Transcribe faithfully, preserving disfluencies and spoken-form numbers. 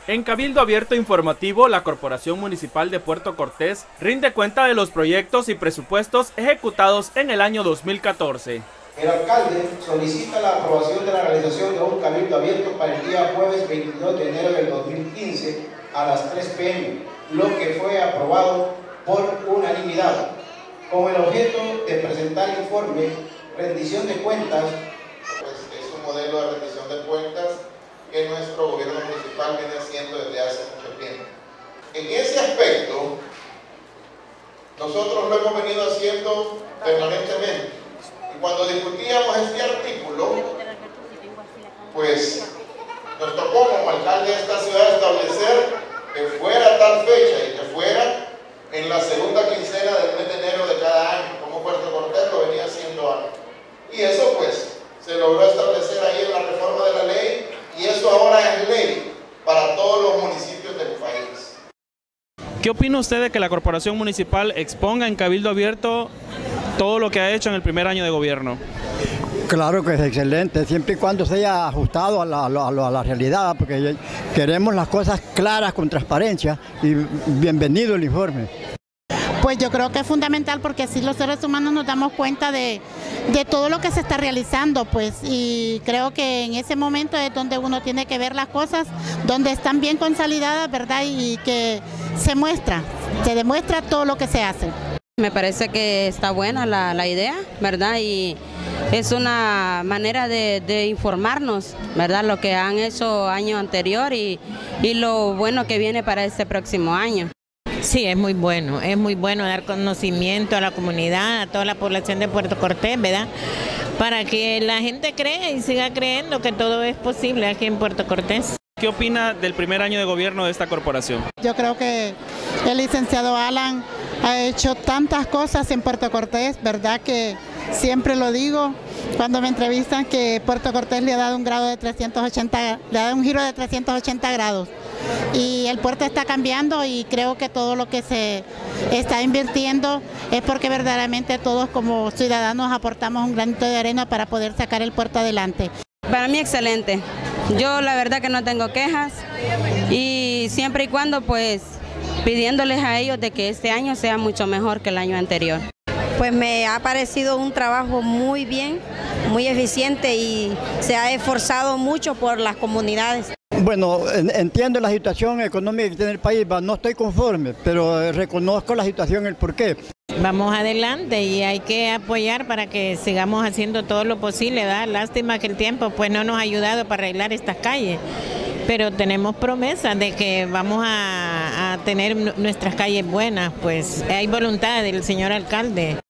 En Cabildo Abierto Informativo, la Corporación Municipal de Puerto Cortés rinde cuenta de los proyectos y presupuestos ejecutados en el año dos mil catorce. El alcalde solicita la aprobación de la realización de un cabildo abierto para el día jueves veintidós de enero del dos mil quince a las tres pe eme, lo que fue aprobado por unanimidad, con el objeto de presentar informe, rendición de cuentas. Pues es un modelo de rendición de cuentas que nuestro gobierno municipal viene haciendo desde hace mucho tiempo. En ese aspecto, nosotros lo hemos venido haciendo permanentemente. Y cuando discutíamos este artículo, pues nos tocó como alcalde de esta ciudad establecer que fuera tal fecha y que fuera en la segunda quincena del mes de enero de cada año, como Puerto Cortés lo venía haciendo antes. Y eso pues se logró establecer ahí en la reforma de la ley, y eso ahora es ley para todos los municipios del país. ¿Qué opina usted de que la Corporación Municipal exponga en Cabildo Abierto todo lo que ha hecho en el primer año de gobierno? Claro que es excelente, siempre y cuando sea ajustado a la, a la, a la realidad, porque queremos las cosas claras, con transparencia, y bienvenido el informe. Pues yo creo que es fundamental, porque así los seres humanos nos damos cuenta de, de todo lo que se está realizando, pues, y creo que en ese momento es donde uno tiene que ver las cosas, donde están bien consolidadas, ¿verdad? Y que se muestra, se demuestra todo lo que se hace. Me parece que está buena la, la idea, ¿verdad? Y es una manera de, de informarnos, ¿verdad? Lo que han hecho año anterior y, y lo bueno que viene para este próximo año. Sí, es muy bueno, es muy bueno dar conocimiento a la comunidad, a toda la población de Puerto Cortés, ¿verdad? Para que la gente crea y siga creyendo que todo es posible aquí en Puerto Cortés. ¿Qué opina del primer año de gobierno de esta corporación? Yo creo que el licenciado Alan ha hecho tantas cosas en Puerto Cortés, ¿verdad? Que siempre lo digo cuando me entrevistan, que Puerto Cortés le ha dado un grado de trescientos ochenta, le ha dado un giro de trescientos ochenta grados. Y el puerto está cambiando, y creo que todo lo que se está invirtiendo es porque verdaderamente todos como ciudadanos aportamos un granito de arena para poder sacar el puerto adelante. Para mí excelente. Yo la verdad que no tengo quejas, y siempre y cuando pues pidiéndoles a ellos de que este año sea mucho mejor que el año anterior. Pues me ha parecido un trabajo muy bien, muy eficiente, y se ha esforzado mucho por las comunidades. Bueno, entiendo la situación económica que tiene el país, no estoy conforme, pero reconozco la situación, el porqué. Vamos adelante y hay que apoyar para que sigamos haciendo todo lo posible, ¿verdad? Lástima que el tiempo pues no nos ha ayudado para arreglar estas calles, pero tenemos promesa de que vamos a, a tener nuestras calles buenas, pues hay voluntad del señor alcalde.